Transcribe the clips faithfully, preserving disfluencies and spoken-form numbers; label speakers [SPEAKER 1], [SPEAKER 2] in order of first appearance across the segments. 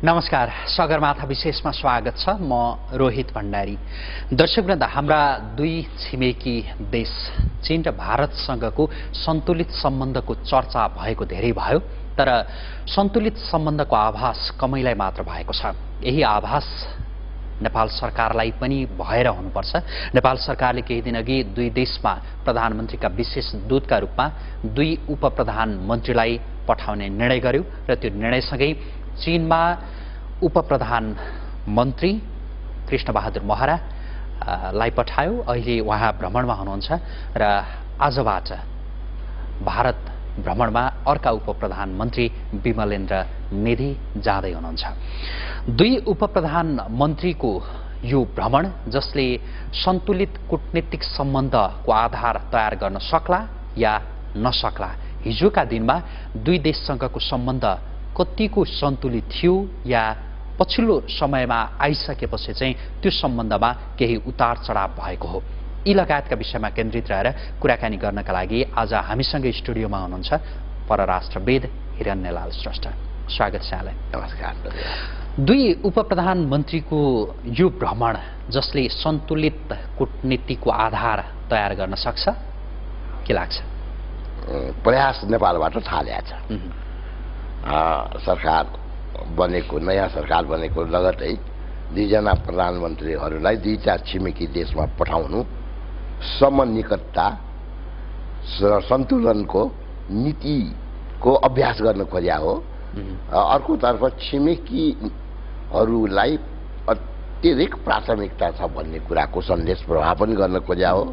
[SPEAKER 1] नमस्कार, सगरमाथा विशेषमा स्वागत छ। म रोहित भण्डारी। दर्शकवृन्द, हाम्रा दुई छिमेकी देश चीन र भारतसँगको सन्तुलित सम्बन्धको चर्चा भएको धेरै भयो, तर सन्तुलित सम्बन्धको आभास कमैलाई मात्र भएको छ। यही आभास नेपाल सरकारलाई पनि भएर हुनुपर्छ। नेपाल सरकारले केही दिनअघि दुई देशमा प्रधानमन्त्रीका विशेष दूतका रूपमा दुई उपप्रधानमन्त्रीलाई पठाउने निर्णय गर्यो र त्यो निर्णयसँगै चीनमा उपप्रधान मन्त्री कृष्णबहादुर महरा लाई पठायो। अहिले उहाँ भ्रमणमा हुनुहुन्छ र आजबाट भारत भ्रमणमा अर्का उपप्रधानमन्त्री विमलेन्द्र निधि जाँदै हुनुहुन्छ। दुई उपप्रधानमन्त्रीको यो भ्रमण जसले सन्तुलित कूटनीतिक सम्बन्धको आधार तयार गर्न सक्ला या नसक्ला, हिजोका दिनमा दुई देशसँगको सम्बन्ध कतिको सन्तुलित थियो या पछिल्लो समयमा आइसकेपछि चाहिँ त्यो सम्बन्धमा केही उतार चढाव भएको हो, यी लगायतका विषयमा केन्द्रित रहेर कुराकानी गर्नका लागि आज हामीसँगै स्टुडियोमा हुनुहुन्छ परराष्ट्रविद हिरण्य लाल श्रेष्ठ। स्वागत छ यहाँलाई।
[SPEAKER 2] नमस्कार।
[SPEAKER 1] दुई उपप्रधानमन्त्रीको यो भ्रमण जसले सन्तुलित कूटनीतिको आधार तयार गर्न सक्छ, के लाग्छ?
[SPEAKER 2] प्रयास नेपालबाट थालेको छ। सरकार बनेको नयाँ सरकार बनेको लगतै दुईजना प्रधानमन्त्रीहरूलाई दुई चार छिमेकी देशमा पठाउनु समनिकटता सन्तुलनको नीतिको अभ्यास गर्न खोज्या हो। अर्कोतर्फ छिमेकीहरूलाई अत्यधिक प्राथमिकता छ भन्ने कुराको सन्देश प्रभाव पनि गर्न खोज्या हो।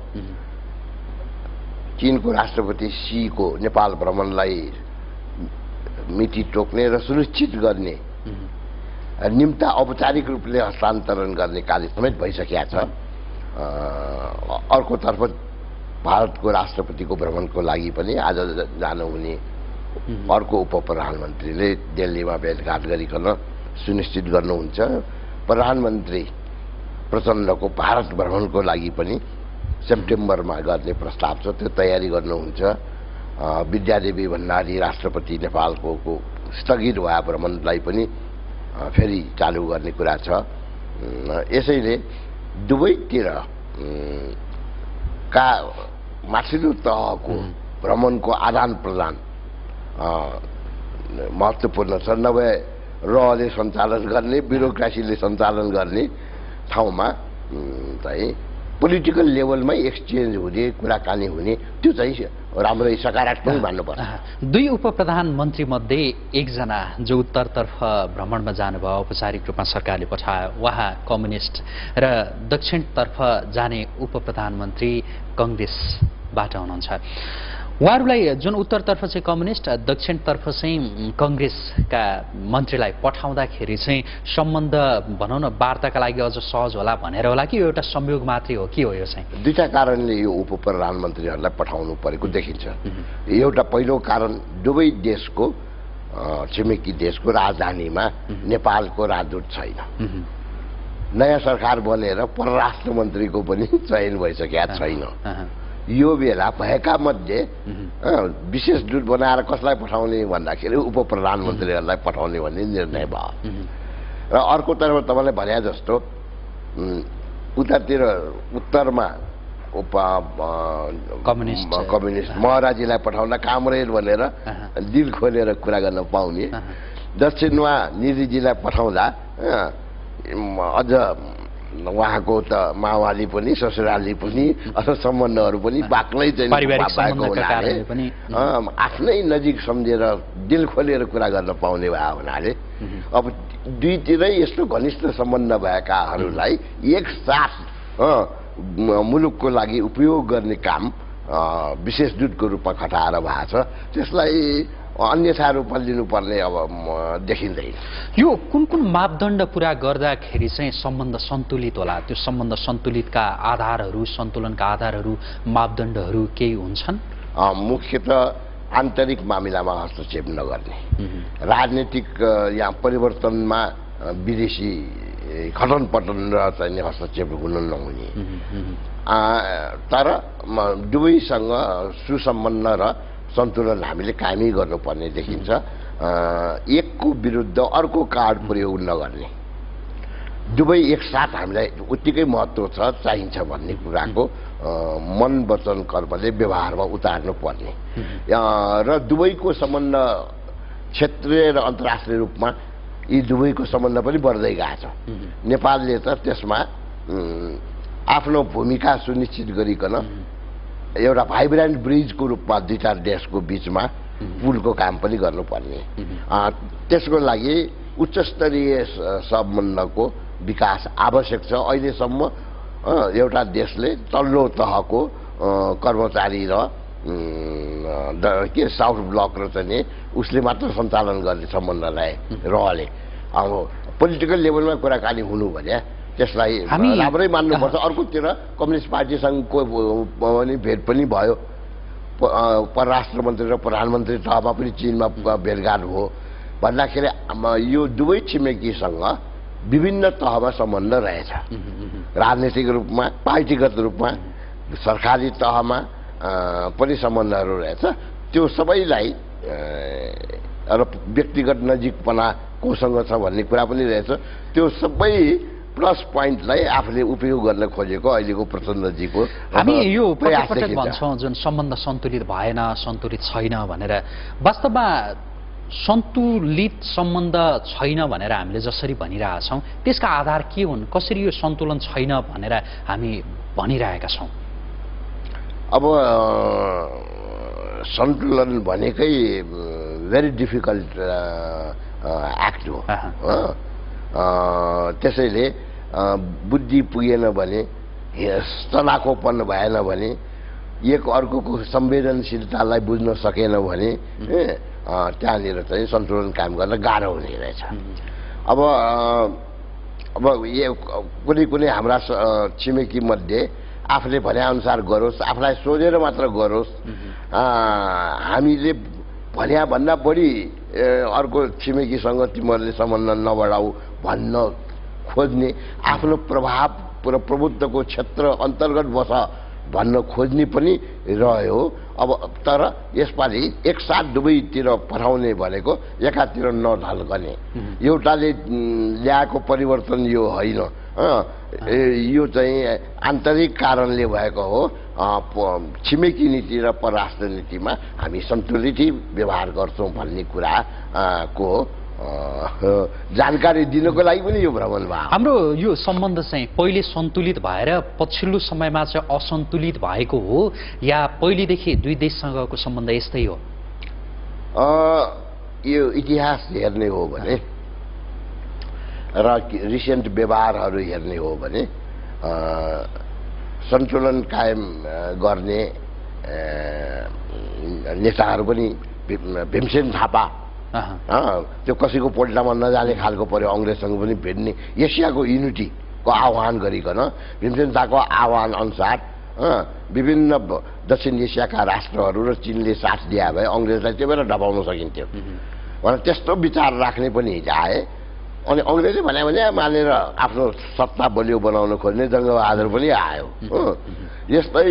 [SPEAKER 2] चीनको राष्ट्रपति शीको नेपाल भ्रमणलाई मिति टोक्ने र सुनिश्चित गर्ने निम्ता औपचारिक रूपले हस्तान्तरण गर्ने कार्य समेत भइसकेका छ। अर्कोतर्फ भारतको राष्ट्रपतिको भ्रमणको लागि पनि आज जानुहुने अर्को उप प्रधानमन्त्रीले दिल्लीमा भेटघाट गरिकन सुनिश्चित गर्नुहुन्छ। प्रधानमन्त्री प्रचण्डको भारत भ्रमणको लागि पनि सेप्टेम्बरमा गर्ने प्रस्ताव छ, त्यो तयारी गर्नुहुन्छ। विद्यादेवी भण्डारी राष्ट्रपति नेपालको को स्थगित भए भ्रमणलाई पनि फेरि चालु गर्ने कुरा छ। यसैले दुवैतिर का माथिल्लो तहको भ्रमणको आदान प्रदान महत्त्वपूर्ण छ। नभए रहले सञ्चालन गर्ने, ब्युरोक्रेसीले सञ्चालन गर्ने ठाउँमा चाहिँ पोलिटिकल लेभलमै एक्सचेन्ज हुने, कुराकानी हुने, त्यो चाहिँ राम्रै सकारात्मक मान्नुपर्छ।
[SPEAKER 1] दुई उपप्रधानमन्त्री मध्ये एकजना जो उत्तरतर्फ भ्रमणमा जानुभयो, औपचारिक रूपमा सरकारले पठायो, उहाँ कम्युनिस्ट र दक्षिणतर्फ जाने उपप्रधानमन्त्री कङ्ग्रेसबाट हुनुहुन्छ। उहाँहरूलाई जुन उत्तरतर्फ चाहिँ कम्युनिस्ट, दक्षिणतर्फ चाहिँ कङ्ग्रेसका मन्त्रीलाई पठाउँदाखेरि चाहिँ सम्बन्ध भनौँ न वार्ताका लागि अझ सहज होला भनेर होला कि एउटा संयोग मात्रै हो, के हो यो चाहिँ?
[SPEAKER 2] दुईटा कारणले यो उप प्रधानमन्त्रीहरूलाई पठाउनु परेको देखिन्छ। एउटा पहिलो कारण दुवै देशको छिमेकी देशको राजधानीमा नेपालको राजदूत छैन। नयाँ सरकार बनेर परराष्ट्र मन्त्रीको पनि चयन भइसकेका छैन। यो बेला भएका मध्ये विशेष दूत बनाएर कसलाई पठाउने भन्दाखेरि उप प्रधानमन्त्रीहरूलाई पठाउने भन्ने निर्णय भयो। र अर्कोतर्फ तपाईँले भने जस्तो उतातिर उत्तरमा उप
[SPEAKER 1] कम्युनिस्ट
[SPEAKER 2] कम्युनिस्ट महराजीलाई पठाउन कामरेड भनेर दिल खोलेर कुरा गर्न पाउने, दक्षिणमा निधिजीलाई पठाउँदा अझ उहाँको त माओवादी पनि ससुराली पनि अथवा सम्बन्धहरू पनि बाक्लै चाहिँ आफ्नै नजिक सम्झेर दिल खोलेर कुरा गर्न पाउने भयो हुनाले अब दुईतिरै यस्तो घनिष्ठ सम्बन्ध भएकाहरूलाई एकसाथ मुलुकको लागि उपयोग गर्ने काम विशेष दूतको रूपमा खटाएर भएको छ। त्यसलाई अन्यथा रूपमा लिनुपर्ने अब देखिँदैन।
[SPEAKER 1] यो कुन कुन मापदण्ड पुरा गर्दाखेरि चाहिँ सम्बन्ध सन्तुलित होला? त्यो सम्बन्ध सन्तुलितका आधारहरू, सन्तुलनका आधारहरू, मापदण्डहरू केही हुन्छन्?
[SPEAKER 2] मुख्यतः आन्तरिक मामिलामा हस्तक्षेप नगर्ने, राजनीतिक यहाँ परिवर्तनमा विदेशी खटन पटन र चाहिँ हस्तक्षेप हुन नहुने, तर दुवैसँग सुसम्बन्ध र सन्तुलन हामीले कायमै गर्नुपर्ने देखिन्छ। एकको विरुद्ध अर्को कार्ड प्रयोग नगर्ने, दुवै एकसाथ हामीलाई उत्तिकै महत्त्व छ चाहिन्छ भन्ने कुराको मन वचन कर्मले व्यवहारमा उतार्नु पर्ने र दुवैको सम्बन्ध क्षेत्रीय र अन्तर्राष्ट्रिय रूपमा यी दुवैको सम्बन्ध पनि बढ्दै गएको छ। नेपालले त त्यसमा आफ्नो भूमिका सुनिश्चित गरिकन एउटा भाइब्रेन्ट ब्रिजको रूपमा दुईटा देशको बीचमा पुलको काम पनि गर्नुपर्ने, त्यसको लागि उच्चस्तरीय सम्बन्धको विकास आवश्यक छ। अहिलेसम्म एउटा देशले तल्लो तहको कर्मचारी र के साउथ ब्लक र चाहिँ उसले मात्र सञ्चालन गर्ने सम्बन्ध रहे रहले। अब पोलिटिकल लेभलमा कुराकानी हुनु भने त्यसलाई राम्रै मान्नुपर्छ। अर्कोतिर कम्युनिस्ट पार्टीसँगको पनि भेट पनि भयो, परराष्ट्र मन्त्री र प्रधानमन्त्री तहमा पनि चीनमा भेटघाट हो भन्दाखेरि यो दुवै छिमेकीसँग विभिन्न तहमा सम्बन्ध रहेछ, राजनीतिक रूपमा, पार्टीगत रूपमा, सरकारी तहमा पनि सम्बन्धहरू रहेछ। त्यो सबैलाई र व्यक्तिगत नजिकपना कोसँग छ भन्ने कुरा पनि रहेछ। त्यो सबै प्लस पोइन्टलाई आफूले उपयोग गर्न खोजेको अहिलेको प्रचण्डजीको
[SPEAKER 1] हामी यो पटक पटक भन्छौँ जुन सम्बन्ध सन्तुलित भएन, सन्तुलित छैन भनेर। वास्तवमा सन्तुलित सम्बन्ध छैन भनेर हामीले जसरी भनिरहेछौँ त्यसका आधार के हुन्? कसरी यो सन्तुलन छैन भनेर हामी भनिरहेका छौँ?
[SPEAKER 2] अब सन्तुलन भनेकै भेरी डिफिकल्ट एक्ट हो। त्यसैले बुद्धि पुगेन भने, तनाकोपन भएन भने, एक अर्कोको संवेदनशीलतालाई बुझ्न सकेन भने त्यहाँनिर चाहिँ सन्तुलन कायम गर्न गाह्रो हुने रहेछ। अब अब यो कुनै कुनै हाम्रा छिमेकी मध्ये आफूले भनेअनुसार गरोस्, आफूलाई सोझेर मात्र गरोस्, हामीले भन्या भन्दा बढी अर्को छिमेकीसँग तिमीहरूले सम्बन्ध नबढाऊ भन्न खोज्ने, आफ्नो प्रभाव र प्रभुत्वको क्षेत्र अन्तर्गत बस भन्न खोज्ने पनि रह्यो। अब तर यसपालि एकसाथ दुवैतिर पठाउने भनेको एकातिर नढल्कने, एउटाले ल्याएको परिवर्तन यो होइन, यो चाहिँ आन्तरिक कारणले भएको हो। छिमेकी नीति र परराष्ट्र नीतिमा हामी सन्तुलित व्यवहार गर्छौँ भन्ने कुराको जानकारी दिनको लागि पनि यो भ्रमण भयो।
[SPEAKER 1] हाम्रो यो सम्बन्ध चाहिँ पहिले सन्तुलित भएर पछिल्लो समयमा चाहिँ असन्तुलित भएको हो या पहिलेदेखि दुई देशसँगको सम्बन्ध यस्तै हो?
[SPEAKER 2] यो इतिहास हेर्ने हो भने र रिसेन्ट व्यवहारहरू हेर्ने हो भने सन्तुलन कायम गर्ने नेताहरू पनि भीमसेन थापा त्यो कसैको पोल्टामा नजाने खालको पर्यो, अङ्ग्रेजसँग पनि भेट्ने, एसियाको युनिटीको आह्वान गरिकन भीमसेन थापाको आह्वान अनुसार विभिन्न दक्षिण एसियाका राष्ट्रहरू र चीनले साथ दिए भए अङ्ग्रेजलाई त्यो बेला डबाउन सकिन्थ्यो भनेर त्यस्तो विचार राख्ने पनि आए। अनि अङ्ग्रेजले भने भने मानेर आफ्नो सत्ता बलियो बनाउन खोज्ने जङ्गबहादुर पनि आयो। यस्तै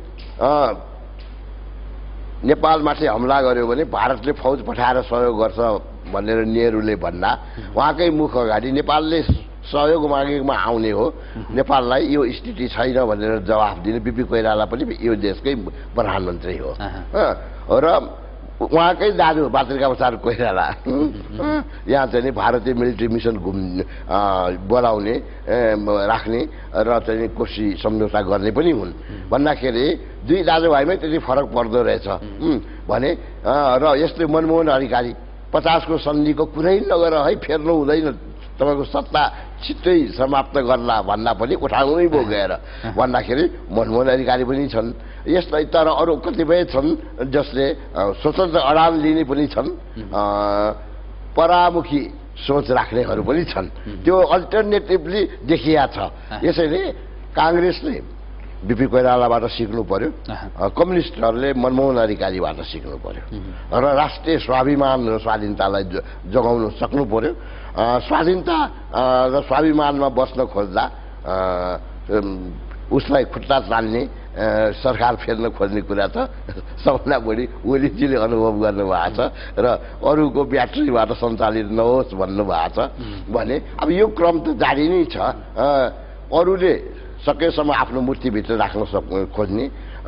[SPEAKER 2] नेपालमाथि हमला गर्यो भने भारतले फौज पठाएर सहयोग गर्छ भनेर नेहरूले भन्दा उहाँकै मुख अगाडि नेपालले सहयोग मागेकोमा आउने हो, नेपाललाई यो स्थिति छैन भनेर जवाफ दिने बिपी कोइराला पनि यो देशकै प्रधानमन्त्री हो र उहाँकै दाजु बात्रिका प्रसाद कोइराला यहाँ चाहिँ भारतीय मिलिट्री मिसन घुम् बोलाउने राख्ने र चाहिँ कोशी सम्झौता गर्ने पनि हुन् भन्दाखेरि दुई दाजुभाइमै त्यति फरक पर्दो रहेछ भने र यस्तै मनमोहन अधिकारी पचासको सन्धिको कुरै नगर है फेर्नु हुँदैन, तपाईँको सत्ता छिट्टै समाप्त गर्ला भन्दा पनि उठाउनै भयो गएर भन्दाखेरि मनमोहन अधिकारी पनि छन्। यस्तै तर अरू कतिपय छन् जसले स्वतन्त्र अडान लिने पनि छन्, परामुखी सोच राख्नेहरू पनि छन्। त्यो अल्टरनेटिभली देखिया छ। यसैले काङ्ग्रेसले बिपी कोइरालाबाट सिक्नु पर्यो, कम्युनिस्टहरूले मनमोहन अधिकारीबाट सिक्नु पर्यो र राष्ट्रिय स्वाभिमान र स्वाधीनतालाई जोगाउन सक्नु पर्यो। स्वाधीनता र स्वाभिमानमा बस्न खोज्दा उसलाई खुट्टा तान्ने सरकार फेर्न खोज्ने कुरा त सबभन्दा बढी ओलीजीले अनुभव गर्नुभएको छ र अरूको ब्याट्रीबाट सञ्चालित नहोस् भन्नुभएको छ भने अब यो क्रम त जारी नै छ। अरूले सकेसम्म आफ्नो मूर्तिभित्र राख्न सक्ने खोज्ने,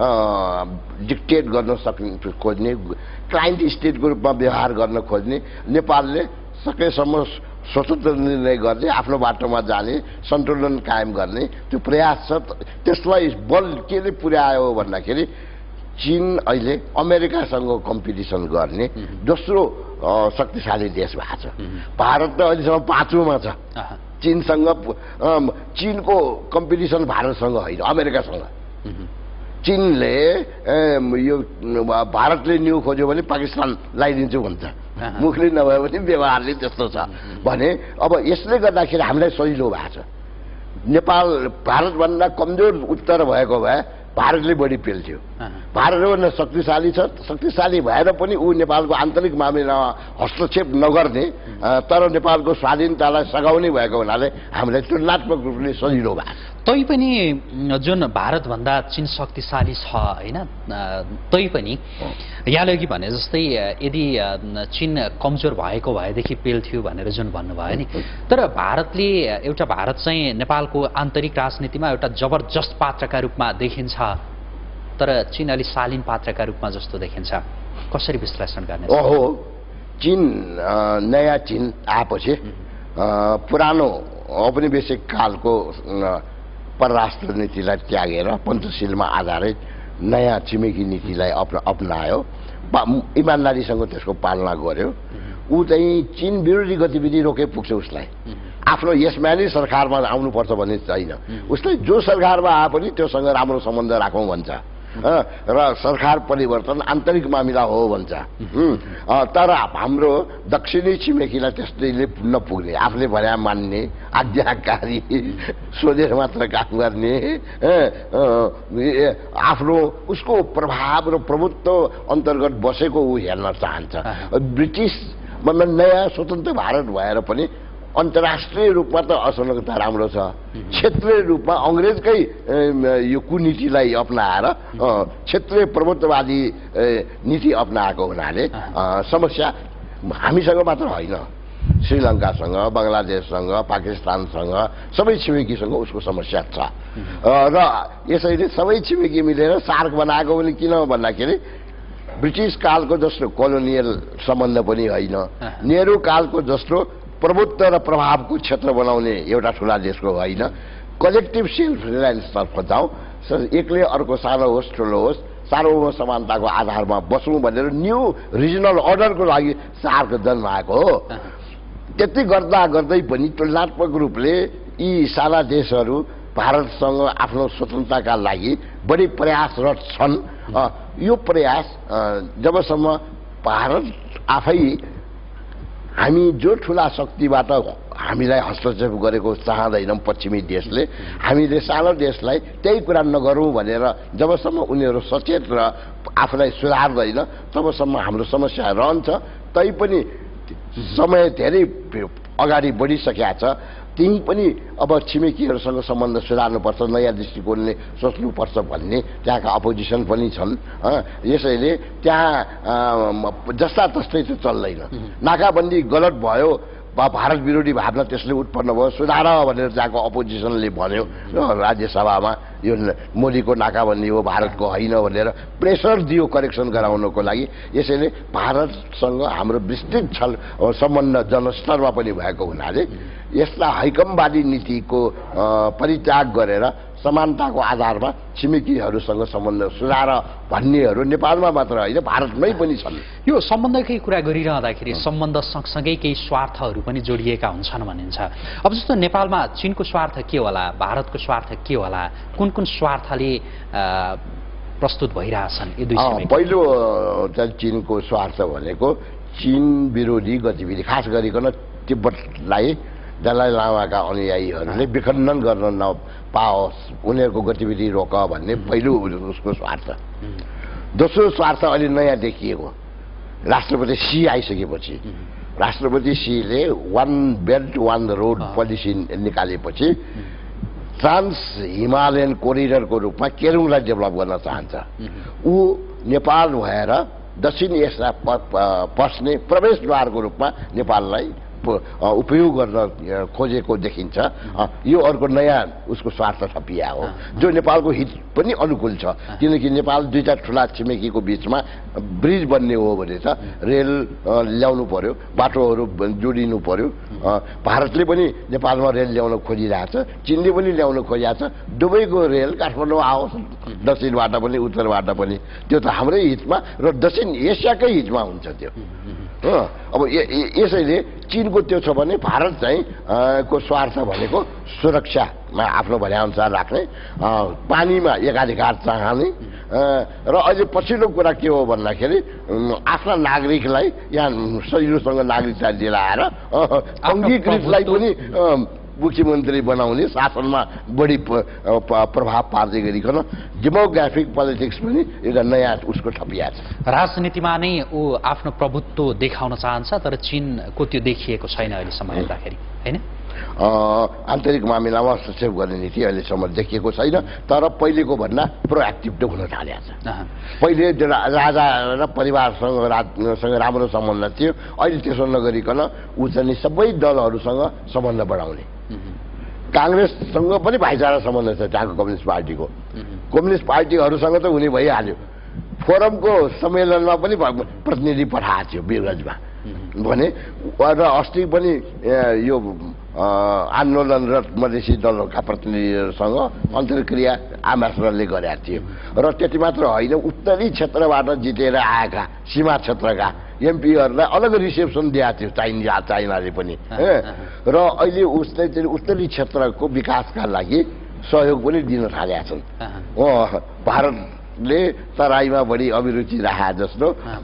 [SPEAKER 2] डिक्टेट गर्न सक्ने खोज्ने, क्लाइन्ट स्टेटको रूपमा व्यवहार गर्न खोज्ने, नेपालले सकेसम्म स्वतन्त्र निर्णय गर्ने, आफ्नो बाटोमा जाने, सन्तुलन कायम गर्ने त्यो प्रयास छ। त्यसलाई बल केले पुर्यायो भन्दाखेरि चीन अहिले अमेरिकासँग कम्पिटिसन गर्ने दोस्रो शक्तिशाली देश भएको छ। भारत त अहिलेसम्म पाँचौँमा छ। चीनसँग चीनको कम्पिटिसन भारतसँग होइन, अमेरिकासँग। चीनले यो भारतले न्यू खोज्यो भने पाकिस्तान लगाइदिन्छु भन्छ, मुखले नभए पनि व्यवहारले त्यस्तो छ भने अब यसले गर्दाखेरि हामीलाई सजिलो भएको छ। नेपाल भारतभन्दा कमजोर उत्तर भएको भए भारतले बढी पेल्थ्यो। भारतभन्दा शक्तिशाली छ, शक्तिशाली भएर पनि ऊ नेपालको आन्तरिक मामिलामा हस्तक्षेप नगर्ने तर नेपालको स्वाधीनतालाई सघाउने भएको हुनाले हामीलाई तुलनात्मक रूपले सजिलो भयो।
[SPEAKER 1] तैपनि जुन भारतभन्दा चीन शक्तिशाली छ होइन, तैपनि यहाँले अघि भने जस्तै यदि चीन कमजोर भएको भएदेखि पेल्थ्यो भनेर जुन भन्नुभयो नि, तर भारतले एउटा भारत चाहिँ नेपालको आन्तरिक राजनीतिमा एउटा जबरजस्त पात्रका रूपमा देखिन्छ, तर चीन अलि शालीन पात्रका रूपमा जस्तो देखिन्छ। कसरी विश्लेषण गर्ने?
[SPEAKER 2] ओहो, चीन नयाँ चीन आएपछि पुरानो औपनिवेशिक कालको परराष्ट्र नीतिलाई त्यागेर पञ्चशीलमा आधारित नयाँ छिमेकी नीतिलाई अपना अप्नायो, इमान्दारीसँग त्यसको पालना गर्यो। ऊ चाहिँ चीन विरोधी गतिविधि रोके पुग्छ उसलाई। आफ्नो यसमानी सरकारमा आउनुपर्छ भन्ने छैन, उसले जो सरकारमा आए पनि त्योसँग राम्रो सम्बन्ध राखौँ भन्छ र सरकार परिवर्तन आन्तरिक मामिला हो भन्छ। तर हाम्रो दक्षिणी छिमेकीलाई त्यस्तैले नपुग्ने, आफूले भने मान्ने, आज्ञाकारी, स्वदेश मात्र काम गर्ने, आफ्नो उसको प्रभाव र प्रभुत्व अन्तर्गत बसेको ऊ हेर्न चाहन्छ। ब्रिटिस मतलब नयाँ स्वतन्त्र भारत भएर पनि अन्तर्राष्ट्रिय रूपमा त असंलग्नता राम्रो छ, क्षेत्रीय रूपमा अङ्ग्रेजकै यो कुनीतिलाई अप्नाएर क्षेत्रीय प्रभुत्ववादी नीति अप्नाएको हुनाले समस्या हामीसँग मात्र होइन, श्रीलङ्कासँग, बङ्गलादेशसँग, पाकिस्तानसँग, सबै छिमेकीसँग उसको समस्या छ। र यसैले सबै छिमेकी मिलेर सार्क बनाएको पनि किन भन्दाखेरि ब्रिटिस कालको जस्तो कोलोनियल सम्बन्ध पनि होइन, नेहरू कालको जस्तो प्रभुत्व र प्रभावको क्षेत्र बनाउने एउटा ठुला देशको होइन, कलेक्टिभ सेल्फ रिलायन्सतर्फ जाउँ, एकले अर्को सानो होस् ठुलो होस् सार्वभौम समानताको आधारमा बसौँ भनेर न्यू रिजनल अर्डरको लागि सार्क जन्माएको हो। त्यति गर्दा गर्दै पनि तुलनात्मक रूपले यी सारा देशहरू भारतसँग आफ्नो स्वतन्त्रताका लागि बढी प्रयासरत छन्। यो प्रयास जबसम्म भारत आफै हामी जो ठुला शक्तिबाट हामीलाई हस्तक्षेप गरेको चाहँदैनौँ पश्चिमी देशले, हामीले सानो देशलाई त्यही कुरा नगरौँ भनेर जबसम्म उनीहरू सचेत र आफूलाई सुधार्दैन तबसम्म हाम्रो समस्या रहन्छ। तैपनि समय धेरै अगाडि बढिसकेका छ, त्यही पनि अब छिमेकीहरूसँग सम्बन्ध सुधार्नुपर्छ, नयाँ दृष्टिकोणले सोच्नुपर्छ भन्ने त्यहाँका अपोजिसन पनि छन्। यसैले त्यहाँ जस्ता तस्तै त चल्दैन, नाकाबन्दी गलत भयो वा भारत विरोधी भावना त्यसले उत्पन्न भयो, सुधार भनेर त्यहाँको अपोजिसनले भन्यो राज्यसभामा, यो मोदीको नाकाबन्दी हो भारतको होइन भनेर प्रेसर दियो करेक्सन गराउनको लागि। यसैले भारतसँग हाम्रो विस्तृत छल सम्बन्ध जनस्तरमा पनि भएको हुनाले यसलाई हैकमवादी नीतिको परित्याग गरेर समानताको आधारमा छिमेकीहरूसँग सम्बन्ध सुधार भन्नेहरू नेपालमा मात्र होइन भारतमै पनि छन्।
[SPEAKER 1] यो सम्बन्धकै कुरा गरिरहँदाखेरि सम्बन्ध सँगसँगै केही स्वार्थहरू पनि जोडिएका हुन्छन् भनिन्छ। अब जस्तो नेपालमा चीनको स्वार्थ के होला, भारतको स्वार्थ के होला, कुन कुन स्वार्थले प्रस्तुत भइरहेछन् यी दुई छिमेकी?
[SPEAKER 2] पहिलो चाहिँ चीनको स्वार्थ भनेको चीन विरोधी गतिविधि, खास गरिकन तिब्बतलाई दलाई लामाका अनुयायीहरूले विखण्डन गर्न नपाओस्, उनीहरूको गतिविधि रोक भन्ने पहिलो उसको स्वार्थ। दोस्रो स्वार्थ अहिले नयाँ देखिएको राष्ट्रपति सी आइसकेपछि, राष्ट्रपति सीले one belt one road policy निकालेपछि ट्रान्स हिमालयन कोरिडरको रूपमा केरुङलाई डेभलप गर्न चाहन्छ। ऊ नेपाल भएर दक्षिण एसिया पस्ने प्रवेशद्वारको रूपमा नेपाललाई उपयोग गर्न खोजेको देखिन्छ। यो अर्को नयाँ उसको स्वार्थ थपिया हो जो नेपालको हित पनि अनुकूल छ, किनकि नेपाल दुईटा ठुला छिमेकीको बिचमा ब्रिज बन्ने हो भने त रेल ल्याउनु पर्यो, बाटोहरू जोडिनु पर्यो। भारतले पनि नेपालमा रेल ल्याउन खोजिरहेछ, चीनले पनि ल्याउन खोजिरहेछ। दुबईको रेल काठमाडौँ आओस्, दक्षिणबाट पनि उत्तरबाट पनि, त्यो त हाम्रै हितमा र दक्षिण एसियाकै हितमा हुन्छ त्यो। अब यसैले चीनको त्यो छ भने भारत चाहिँ को स्वार्थ भनेको सुरक्षामा आफ्नो भनेअनुसार राख्ने, पानीमा एकाधिकार चाहने र अहिले पछिल्लो कुरा के हो भन्दाखेरि आफ्ना नागरिकलाई यहाँ सजिलोसँग नागरिकता दिलाएर अङ्गीकृतलाई पनि मुख्यमन्त्री बनाउने, शासनमा बढी प्रभाव पार्दै गरिकन डेमोग्राफिक पोलिटिक्स पनि एउटा नयाँ उसको थपिया छ।
[SPEAKER 1] राजनीतिमा नै ऊ आफ्नो प्रभुत्व देखाउन चाहन्छ, तर चीनको त्यो देखिएको छैन अहिलेसम्म हेर्दाखेरि, होइन?
[SPEAKER 2] आन्तरिक मामिलामा हस्तक्षेप गर्ने नीति अहिलेसम्म देखिएको छैन, तर पहिलेको भन्दा प्रोएक्टिभ त हुन थालेको छ। पहिले राजा र परिवारसँग राजसँग राम्रो सम्बन्ध थियो, अहिले त्यसो नगरिकन ऊ चाहिँ सबै दलहरूसँग सम्बन्ध बढाउने। काङ्ग्रेससँग पनि भाइचारा सम्बन्ध छ त्यहाँको कम्युनिस्ट पार्टीको, कम्युनिस्ट पार्टीहरूसँग त हुने भइहाल्यो। फोरमको सम्मेलनमा पनि प्रतिनिधि पठाएको थियो वीरगन्जमा भने, र अस्ति पनि यो आन्दोलनरत मधेसी दलहरूका प्रतिनिधिहरूसँग अन्तर्क्रिया आम्बेसडरले गरेका थियो। र त्यति मात्र होइन, उत्तरी क्षेत्रबाट जितेर आएका सीमा क्षेत्रका एमपीहरूलाई अलग रिसेप्सन दिएको थियो चाइना चाइनाले पनि। र अहिले उसले चाहिँ उत्तरी क्षेत्रको विकासका लागि सहयोग पनि दिन थालेका छन्। भारतले तराईमा बढी अभिरुचि राखे जस्तो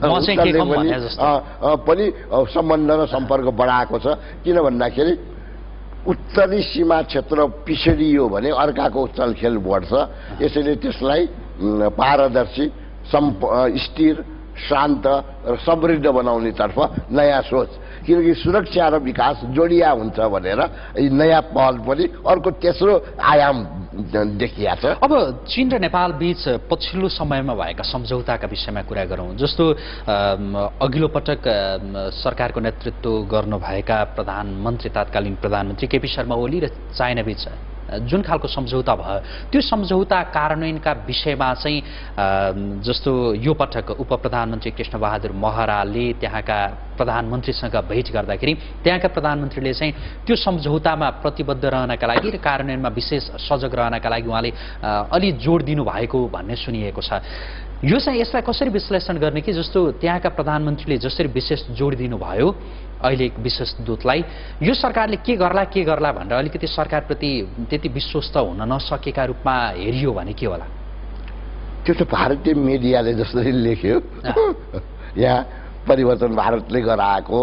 [SPEAKER 2] पनि सम्बन्ध र सम्पर्क बढाएको छ। किन भन्दाखेरि उत्तरी सीमा क्षेत्र पिछडियो भने अर्काको चलखेल बढ्छ। यसैले त्यसलाई पारदर्शी, स्थिर, शान्त र समृद्ध बनाउनेतर्फ नयाँ सोच, किनकि सुरक्षा र विकास जोडिया हुन्छ भनेर नयाँ पहल पनि अर्को तेस्रो आयाम देखिया छ।
[SPEAKER 1] अब चीन र नेपाल बीच पछिल्लो समयमा भएका सम्झौताका विषयमा कुरा गरौँ, जस्तो अघिल्लो पटक सरकारको नेतृत्व गर्नुभएका प्रधानमन्त्री, तात्कालीन प्रधानमन्त्री केपी शर्मा ओली र चाइना बीच जुन खालको सम्झौता भयो, त्यो सम्झौता कार्यान्वयनका विषयमा चाहिँ जस्तो यो पटक उप प्रधानमन्त्री कृष्णबहादुर महराले त्यहाँका प्रधानमन्त्रीसँग भेट गर्दाखेरि त्यहाँका प्रधानमन्त्रीले चाहिँ त्यो सम्झौतामा प्रतिबद्ध रहनका लागि र कार्यान्वयनमा विशेष सजग रहनका लागि उहाँले अलि जोड दिनुभएको भन्ने सुनिएको छ। यो चाहिँ यसलाई कसरी विश्लेषण गर्ने कि जस्तो त्यहाँका प्रधानमन्त्रीले जसरी विशेष जोड दिनुभयो अहिले विशेष दूतलाई, यो सरकारले के गर्ला के गर्ला भनेर अलिकति सरकारप्रति त्यति विश्वस्त हुन नसकेका रूपमा हेरियो भने के होला?
[SPEAKER 2] त्यो त भारतीय मिडियाले जसरी लेख्यो, यहाँ परिवर्तन भारतले गराएको,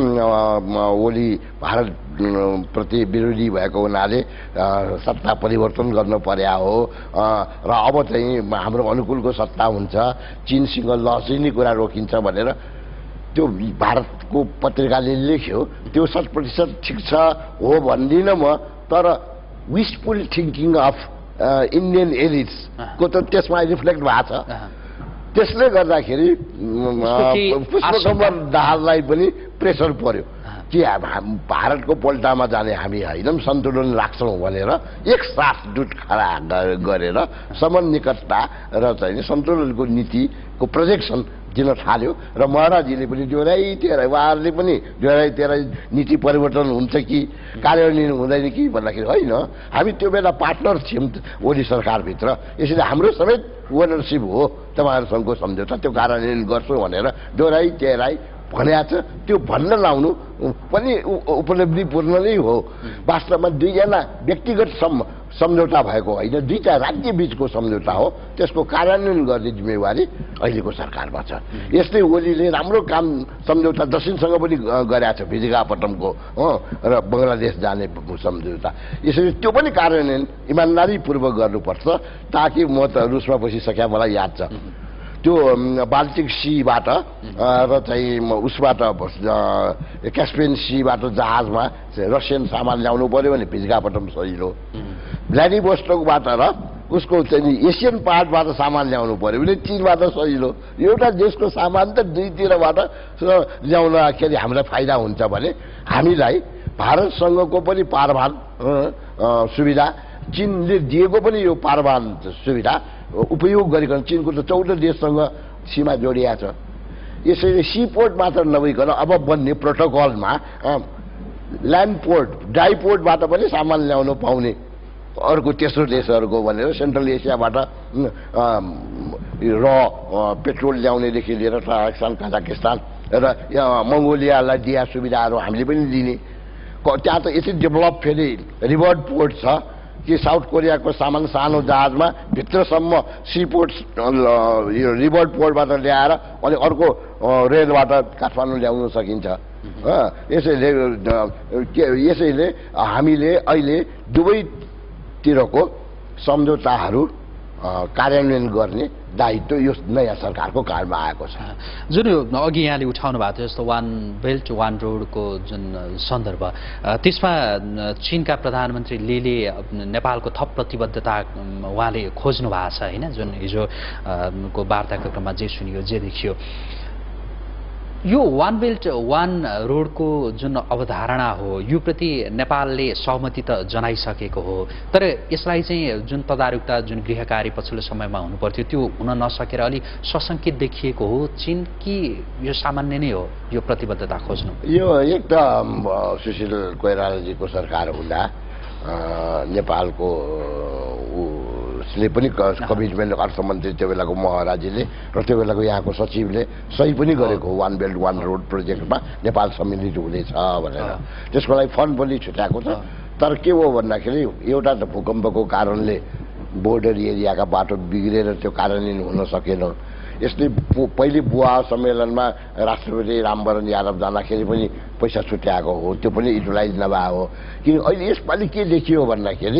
[SPEAKER 2] ओली भारत प्रति विरोधी भएको हुनाले सत्ता परिवर्तन गर्नु पर्या हो र अब चाहिँ हाम्रो अनुकूलको सत्ता हुन्छ, चीनसँग लसिने कुरा रोकिन्छ भनेर त्यो भारतको पत्रिकाले लेख्यो। त्यो शत प्रतिशत ठिक छ हो भन्दिनँ म, तर wishful thinking of Indian elites को त त्यसमा रिफ्लेक्ट भएको छ। त्यसले गर्दाखेरि पुष्पकमल दाहाललाई पनि प्रेसर पर्यो कि भारतको पल्टामा जाने हामी होइनौँ, सन्तुलन राख्छौँ भनेर एकसाथ जुट खडा गरेर समान निकटता र चाहिँ सन्तुलनको नीतिको प्रोजेक्सन दिन थाल्यो। र महाराजीले पनि जोराइ तेह्र उहाँहरूले पनि जोराइ तेह्र नीति परिवर्तन हुन्छ कि कार्यान्वयन हुँदैन कि भन्दाखेरि होइन, हामी त्यो बेला पार्टनर थियौँ ओली सरकारभित्र, यसैले हाम्रो समेत ओनरसिप हो तपाईँहरूसँगको सम्झौता, त्यो कार्यान्वयन गर्छु भनेर जोराइ तेह्राइ भनेको छ। त्यो भन्न लाउनु पनि उपलब्धिपूर्ण नै हो। वास्तवमा दुईजना व्यक्तिगत सम् सम्झौता भएको होइन, दुईटा राज्य बीचको सम्झौता हो। त्यसको कार्यान्वयन गर्ने जिम्मेवारी अहिलेको सरकारमा छ। यस्तै ओलीले राम्रो काम सम्झौता दक्षिणसँग पनि गरेका छ, विशाखापट्टनमको र बङ्गलादेश जाने सम्झौता। यसरी त्यो पनि कार्यान्वयन इमान्दारीपूर्वक गर्नुपर्छ, ताकि म त रुसमा बसिसक्या मलाई याद छ त्यो बाल्टिक सीबाट र चाहिँ उसबाट क्यास्पियन सीबाट जहाजमा रसियन सामान ल्याउनु पर्यो भने भिजगाबाट पनि सजिलो, भ्लादिभोस्टोकबाट र उसको चाहिँ एसियन पार्टबाट सामान ल्याउनु पर्यो भने चीनबाट सजिलो। एउटा देशको सामान त दुईतिरबाट ल्याउनखेरि हामीलाई फाइदा हुन्छ भने हामीलाई भारतसँगको पनि पारवान सुविधा, चीनले दिएको पनि यो पारवान सुविधा उपयोग गरिकन चिनको त चौध देशसँग सीमा जोडिया छ। यसैले सीपोर्ट मात्र नभइकन अब बन्ने प्रोटोकलमा ल्यान्ड पोर्ट, ड्राई पोर्टबाट पनि सामान ल्याउन पाउने अर्को तेस्रो देशहरूको भनेर सेन्ट्रल एसियाबाट र पेट्रोल ल्याउनेदेखि लिएर ताजिकिस्तान, कजाकिस्तान र मङ्गोलियालाई दिया सुविधाहरू हामीले पनि दिने। त्यहाँ त यति डेभलप फेरि रिभर पोर्ट छ कि साउथ कोरियाको सामान सानो जहाजमा भित्रसम्म सीपोर्ट यो रिभर पोर्टबाट ल्याएर अनि अर्को रेलबाट काठमाडौँ ल्याउन सकिन्छ। यसैले यसैले हामीले अहिले दुवैतिरको सम्झौताहरू कार्यान्वयन गर्ने दायित्व यो नयाँ सरकारको कालमा आएको छ।
[SPEAKER 1] जुन अघि यहाँले उठाउनु भएको थियो जस्तो वान बेल्ट वान रोडको जुन सन्दर्भ, त्यसमा चीनका प्रधानमन्त्री लेले नेपालको थप प्रतिबद्धता उहाँले खोज्नु भएको छ होइन, जुन हिजोको वार्ताको क्रममा जे सुनियो जे देखियो। यो वान बेल्ट वान रोडको जुन अवधारणा हो यो प्रति नेपालले सहमति त जनाइसकेको हो, तर यसलाई चाहिँ जुन तदारुकता जुन गृह कार्य पछिल्लो समयमा हुनुपर्थ्यो त्यो हुन नसकेर अलि सशङ्कित देखिएको हो चीन कि यो सामान्य नै हो यो प्रतिबद्धता खोज्नु?
[SPEAKER 2] यो एक त सुशील कोइरालाजीको सरकार हुँदा नेपालको उसले पनि कमिटमेन्ट अर्थमन्त्री त्यो बेलाको महराजीले र त्यो बेलाको यहाँको सचिवले सही पनि गरेको वान बेल्ट वान रोड प्रोजेक्टमा नेपाल सम्मिलित हुनेछ भनेर। त्यसको लागि फन्ड पनि छुट्याएको छ। तर के हो भन्दाखेरि एउटा त भूकम्पको कारणले बोर्डर एरियाका बाटो बिग्रेर त्यो कार्यान्वयन हुन सकेन। यसले पहिले बुवा सम्मेलनमा राष्ट्रपति रामवरण यादव जाँदाखेरि पनि पैसा छुट्याएको हो, त्यो पनि युटिलाइज नभए हो। कि अहिले यसपालि के देखियो भन्दाखेरि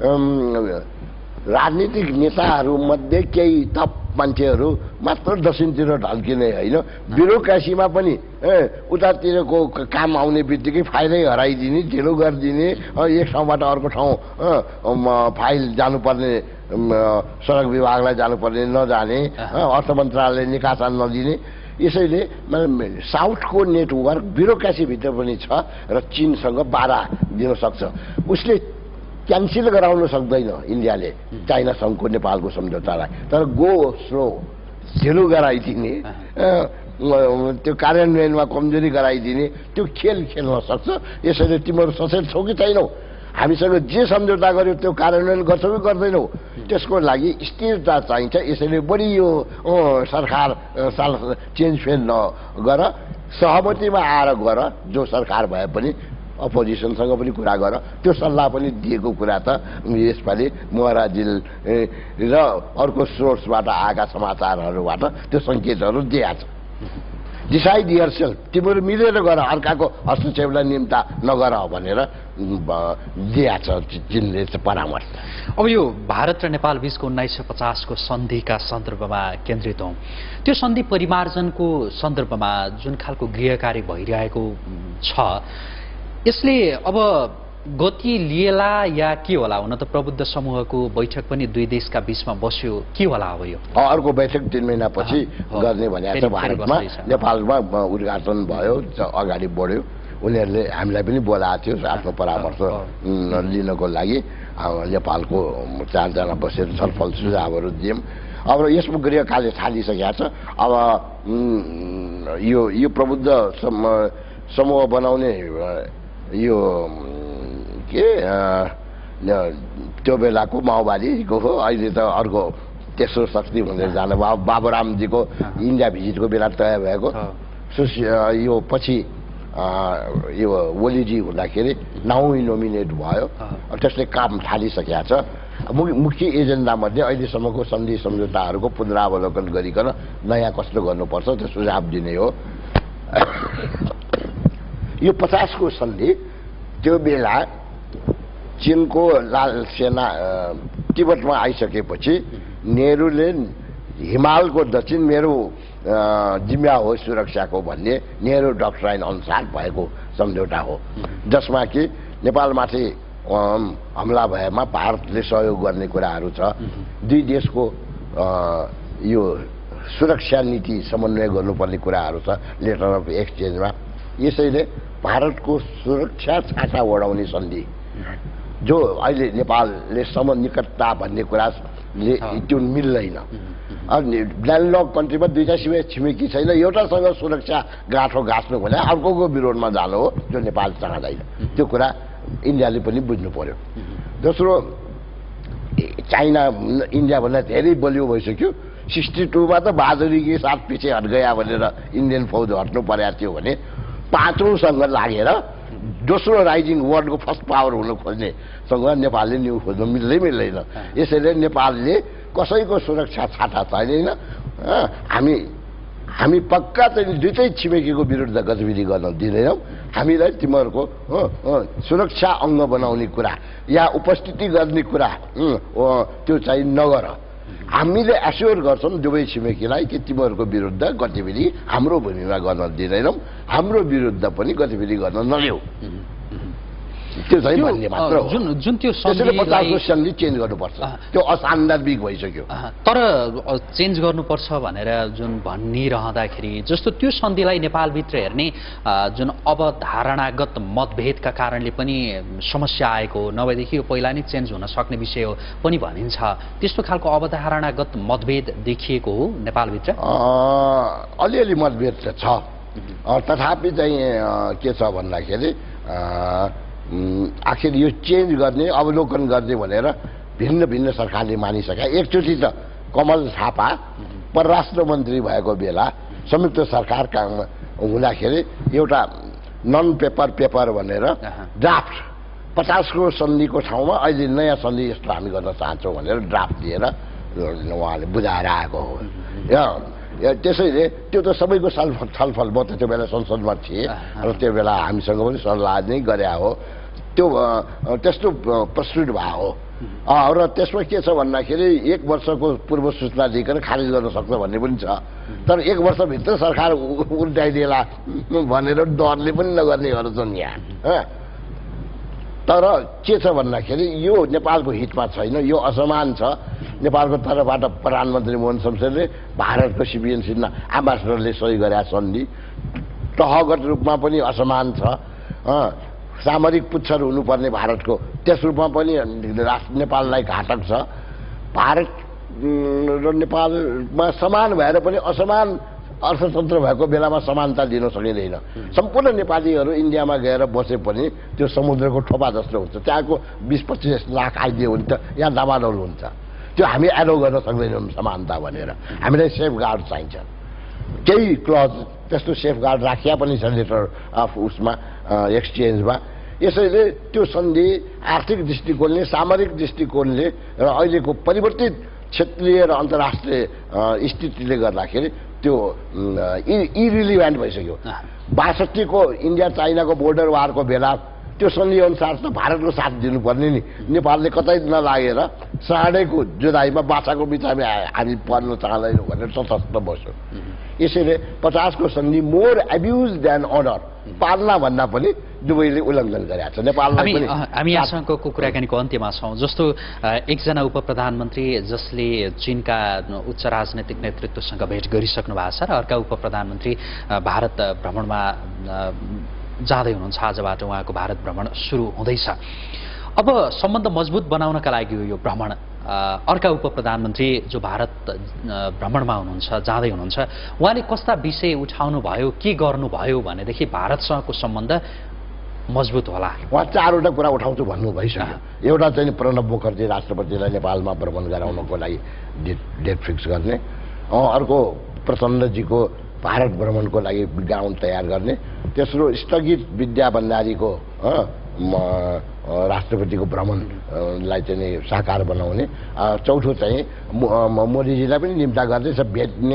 [SPEAKER 2] राजनीतिक नेताहरूमध्ये केही थप मान्छेहरू मात्र दक्षिणतिर ढल्किने होइन, ब्युरोक्रेसीमा पनि उतातिरको काम आउने बित्तिकै फाइलै हराइदिने, ढिलो गरिदिने, एक ठाउँबाट अर्को ठाउँ फाइल जानुपर्ने सडक विभागलाई जानुपर्ने नजाने, अर्थ मन्त्रालयले निकासा नदिने। यसैले साउथको नेटवर्क ब्युरोक्रेसीभित्र पनि छ र चीनसँग बाधा दिन सक्छ। उसले क्यान्सल गराउन सक्दैन इन्डियाले चाइनासँगको नेपालको सम्झौतालाई, तर गो स्लो ढिलो गराइदिने, त्यो कार्यान्वयनमा कमजोरी गराइदिने त्यो खेल खेल्न सक्छ। यसैले तिमीहरू सचेत छौ कि छैनौ, हामीसँग जे सम्झौता गर्यो त्यो कार्यान्वयन गर्छौ कि गर्दैनौ, त्यसको लागि स्थिरता चाहिन्छ। यसैले बढी यो सरकार साल चेन्ज फेल नगर, सहमतिमा आएर गर, जो सरकार भए पनि अपोजिसनसँग पनि कुरा गर। त्यो सल्लाह पनि दिएको कुरा त यसपालि महराजी र अर्को सोर्सबाट आएका समाचारहरूबाट त्यो सङ्केतहरू दिएको छ। डिसाइड योरसेल्फ, तिमीहरू मिलेर गर, अर्काको हस्तक्षेपलाई निम्ता नगर भनेर दिएको छ चीनले परामर्श।
[SPEAKER 1] अब यो भारत र नेपाल बीचको उन्नाइस सय पचासको सन्धिका सन्दर्भमा केन्द्रित हौँ। त्यो सन्धि परिमार्जनको सन्दर्भमा जुन खालको गृह कार्य भइरहेको छ यसले अब गति लिएला या के होला? हुन त प्रबुद्ध समूहको बैठक पनि दुई देशका बीचमा बस्यो, के होला अब यो?
[SPEAKER 2] अर्को बैठक तीन महिनापछि गर्ने भनेको छ भारतमा। नेपालमा उद्घाटन भयो, अगाडि बढ्यो। उनीहरूले हामीलाई पनि बोलाएको थियो आफ्नो परामर्श लिनको लागि। नेपालको चारजना बसेर छलफल सुझावहरू दियौँ। अब यसमा गृह कार्य थालिसकेको छ। अब यो यो प्रबुद्ध समूह बनाउने यो के त्यो बेलाको माओवादीको हो, अहिले त अर्को तेस्रो शक्ति हुँदै जानु भयो। बाबुरामजीको इन्डिया भिजिटको बेला तय भएको यो पछि यो ओलीजी हुँदाखेरि नाउ नोमिनेट भयो, त्यसले काम थालिसकेको छ। मुख्य एजेन्डामध्ये अहिलेसम्मको सन्धि सम्झौताहरूको पुनरावलोकन गरिकन नयाँ कस्तो गर्नुपर्छ त्यो सुझाव दिने हो। यो पचासको सन्धि त्यो बेला चीनको लाल सेना तिब्बतमा आइसकेपछि नेहरूले हिमालको दक्षिण मेरो जिम्मा हो सुरक्षाको भन्ने नेहरू डक्ट्राइन अनुसार भएको सम्झौता हो, जसमा कि नेपालमाथि हमला भएमा भारतले सहयोग गर्ने कुराहरू छ। दुई देशको यो सुरक्षा नीति समन्वय गर्नुपर्ने कुराहरू छ लेटर अफ एक्सचेन्जमा। यसैले भारतको सुरक्षा छाता ओढाउने सन्धि जो अहिले नेपालले सम निकटता भन्ने कुराले त्यो मिल्दैन। ल्यान्डलक कन्ट्रीमा दुईटा सिमे छिमेकी छैन, एउटासँग सुरक्षा गाँठो गाँच्नु भने अर्कोको विरोधमा जानु हो, जो नेपाल चाहँदैन। त्यो कुरा इन्डियाले पनि बुझ्नु पर्यो। दोस्रो, चाइना इन्डियाभन्दा धेरै बलियो भइसक्यो। सिक्सटी टूमा त बहादुरी के साथ पछि हट गया भनेर इन्डियन फौज हट्नु परेको थियो भने पाँचौँसँग लागेर दोस्रो राइजिङ वर्ल्डको फर्स्ट पावर हुनु खोज्नेसँग नेपालले न्यु खोज्नु मिल्दै मिल्दैन। यसैले नेपालले कसैको सुरक्षा छाता चाहिँदैन। हामी हामी पक्का चाहिँ दुईटै छिमेकीको विरुद्ध गतिविधि गर्न दिँदैनौँ। हामीलाई तिमीहरूको सुरक्षा अङ्ग बनाउने कुरा या उपस्थिति गर्ने कुरा त्यो चाहिँ नगर। हामीले एस्योर गर्छौँ दुवै छिमेकीलाई कि तिमीहरूको विरुद्ध गतिविधि हाम्रो भूमिमा गर्न दिँदैनौँ, हाम्रो विरुद्ध पनि गतिविधि गर्न नल्याऊ। त्यो चाहिँ भन्ने मात्र हो।
[SPEAKER 1] जुन जुन त्यो
[SPEAKER 2] पचासको सन्धि चेन्ज गर्नुपर्छ, त्यो असान्दर्भिक भइसक्यो।
[SPEAKER 1] तर चेन्ज गर्नुपर्छ भनेर जुन भनिरहँदाखेरि जस्तो त्यो सन्धिलाई नेपालभित्र हेर्ने जुन अवधारणागत मतभेदका कारणले पनि समस्या आएको हो, नभएदेखि यो पहिला नै चेन्ज हुन सक्ने विषय हो पनि भनिन्छ। त्यस्तो खालको अवधारणागत मतभेद देखिएको हो नेपालभित्र?
[SPEAKER 2] अलिअलि मतभेद छ, तथापि चाहिँ के छ भन्दाखेरि आखिर यो चेन्ज गर्ने अवलोकन गर्ने भनेर भिन्न भिन्न सरकारले मानिसके। एकचोटि त कमल थापा परराष्ट्र मन्त्री भएको बेला संयुक्त सरकारका हुँदाखेरि एउटा नन पेपर पेपर भनेर ड्राफ्ट पचासको सन्धिको ठाउँमा अहिले नयाँ सन्धि यस्तो हामी गर्न चाहन्छौँ भनेर ड्राफ्ट दिएर उहाँले बुझाएर आएको हो। त्यसैले त्यो त सबैको छलफल, म त्यो बेला संसदमा थिएँ र त्यो बेला हामीसँग पनि सल्लाह नै गरे हो। त्यो त्यस्तो प्रस्तुत भयो हो र त्यसमा के छ भन्दाखेरि एक वर्षको पूर्व सूचना दिइकन खारिज गर्न सक्छ भन्ने पनि छ। तर एक वर्षभित्र सरकार उल्टाइदिएला भनेर डरले पनि नगर्नेहरू छन् यहाँ। तर के छ भन्दाखेरि यो नेपालको हितमा छैन, यो असमान छ। नेपालको तर्फबाट प्रधानमन्त्री मोहन शमशेरले भारतको सिपिएन सिन्हा एम्बासडरले सही गरे सन्धि तहगत रूपमा पनि असमान छ। सामरिक पुच्छर हुनुपर्ने भारतको त्यस रूपमा पनि नेपाललाई घातक छ। भारत र नेपालमा समान भएर पनि असमान अर्थतन्त्र भएको बेलामा समानता दिन सकिँदैन। सम्पूर्ण नेपालीहरू इन्डियामा गएर बसे पनि त्यो समुद्रको ठोपा जस्तो हुन्छ, त्यहाँको बिस पच्चिस लाख आइदियो भने त यहाँ दामाडोल हुन्छ। त्यो हामी एलो गर्न सक्दैनौँ समानता भनेर। हामीलाई सेफ गार्ड चाहिन्छ, केही क्लज त्यस्तो सेफ गार्ड राखिया पनि छ लेटर अफ उसमा एक्सचेन्जमा। यसैले त्यो सन्धि आर्थिक दृष्टिकोणले, सामरिक दृष्टिकोणले र अहिलेको परिवर्तित क्षेत्रीय र अन्तर्राष्ट्रिय स्थितिले गर्दाखेरि त्यो इरिलिभेन्ट भइसक्यो। बासठीको इन्डिया चाइनाको बोर्डर वारको बेला त्यो सन्धि अनुसार त भारतको साथ दिनुपर्ने नि। नेपालले कतै नलागेर साँडेको जुदाईमा बाछाको बिचामा हामी पर्न चाहँदैनौँ भनेर तटस्थ बस्यो। यसैले पचासको सन्धि मोर एब्युज देन अनर, पाल्ना भन्दा पनि दुवैले उल्लङ्घन गरेका छ नेपाललाई पनि।
[SPEAKER 1] हामी यहाँसँगको कुराकानीको अन्त्यमा छौँ। जस्तो एकजना उप प्रधानमन्त्री जसले चीनका उच्च राजनैतिक नेतृत्वसँग भेट गरिसक्नु भएको छ र अर्का उप प्रधानमन्त्री भारत भ्रमणमा जाँदै हुनुहुन्छ, आजबाट उहाँको भारत भ्रमण सुरु हुँदैछ। अब सम्बन्ध मजबुत बनाउनका लागि यो भ्रमण, अर्का उप प्रधानमन्त्री जो भारत भ्रमणमा हुनुहुन्छ, जाँदै हुनुहुन्छ, उहाँले कस्ता विषय उठाउनु भयो, के गर्नुभयो भनेदेखि भारतसँगको सम्बन्ध मजबुत होला?
[SPEAKER 2] उहाँ चारवटा कुरा उठाउँछु भन्नु भइसक्यो। एउटा चाहिँ प्रणब मुखर्जी राष्ट्रपतिलाई नेपालमा भ्रमण गराउनको लागि डेट डेट फिक्स गर्ने। अर्को प्रचण्डजीको भारत भ्रमणको लागि ग्राउन्ड तयार गर्ने। तेस्रो स्थगित विद्या भण्डारीको राष्ट्रपतिको भ्रमणलाई चाहिँ साकार बनाउने। चौथो चाहिँ मोदीजीलाई पनि निम्ता गर्दैछ भेट्ने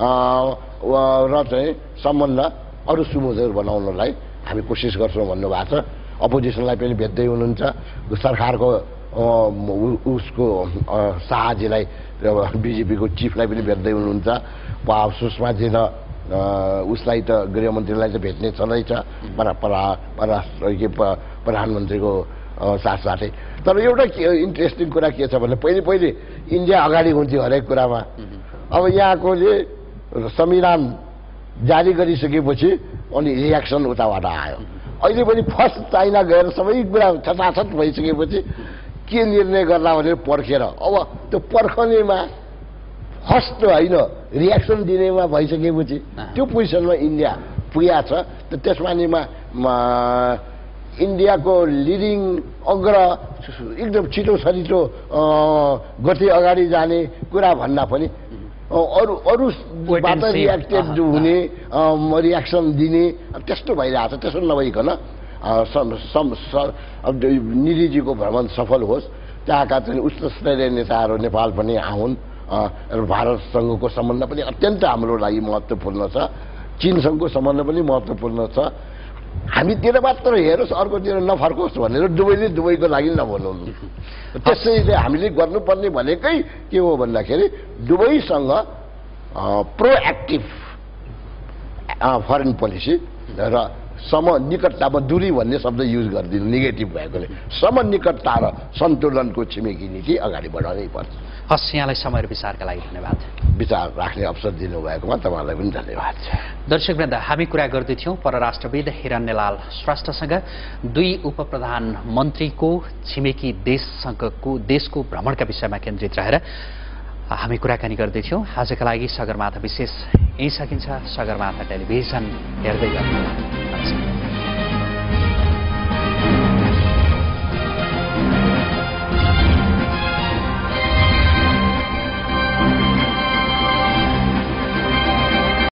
[SPEAKER 2] र चाहिँ सम्बन्ध अरू सुमधुर बनाउनलाई हामी कोसिस गर्छौँ भन्नुभएको छ। अपोजिसनलाई पनि भेट्दै हुनुहुन्छ, सरकारको उसको शाहजीलाई बिजेपीको चिफलाई पनि भेट्दै हुनुहुन्छ। सुषमाजी र उसलाई त गृहमन्त्रीलाई चाहिँ भेट्ने छँदैछ परा परा परराष्ट्र के प्रधानमन्त्रीको साथसाथै। तर एउटा इन्ट्रेस्टिङ कुरा के छ भने पहिले पहिले इन्डिया अगाडि हुन्थ्यो हरेक कुरामा। अब यहाँकोले संविधान जारी गरिसकेपछि अनि रियाक्सन उताबाट आयो। अहिले पनि फर्स्ट चाइना गएर सबै कुरा छटाछट भइसकेपछि के निर्णय गर्ला भनेर पर्खेर अब त्यो पर्खनेमा फर्स्ट होइन रियाक्सन दिनेमा भइसकेपछि त्यो पोजिसनमा इन्डिया पुगेको छ। त त्यसमानिमा इन्डियाको लिडिङ अग्र एकदम छिटो छरिटो गति अगाडि जाने कुरा भन्दा पनि अरू अरूबाट रियाक्टेड हुने रियाक्सन दिने त्यस्तो भइरहेछ। त्यसो नभइकन निरीजीको भ्रमण सफल होस्, त्यहाँका चाहिँ उच्च स्तरीय नेताहरू नेपाल पनि आउन्। भारतसँगको सम्बन्ध पनि अत्यन्त हाम्रो लागि महत्त्वपूर्ण छ, चीनसँगको सम्बन्ध पनि महत्त्वपूर्ण छ। हामीतिर मात्र हेरोस् अर्कोतिर नफर्कोस् भनेर दुवैले दुवैको लागि नभनौँ। त्यसैले हामीले गर्नुपर्ने भनेकै के हो भन्दाखेरि दुवैसँग प्रोएक्टिभ फरेन पोलिसी र सम निकटतामा दूरी भन्ने शब्द युज गरिदिनु नेगेटिभ भएकोले समनिकटता र सन्तुलनको छिमेकी नीति अगाडि बढाउनै पर्छ।
[SPEAKER 1] हस्, यहाँलाई समय र विचारका लागि धन्यवाद।
[SPEAKER 2] विचार राख्ने अवसर दिनुभएकोमा तपाईँलाई पनि धन्यवाद छ।
[SPEAKER 1] दर्शकवृन्द, हामी कुरा गर्दैथ्यौँ परराष्ट्रविद हिरण्यलाल श्रेष्ठसँग दुई उप प्रधानमन्त्रीको छिमेकी देशसँगको देशको भ्रमणका विषयमा केन्द्रित रहेर हामी कुराकानी गर्दैथ्यौँ। आजका लागि सगरमाथा विशेष यही सकिन्छ। सगरमाथा टेलिभिजन हेर्दै गर्नुहोला।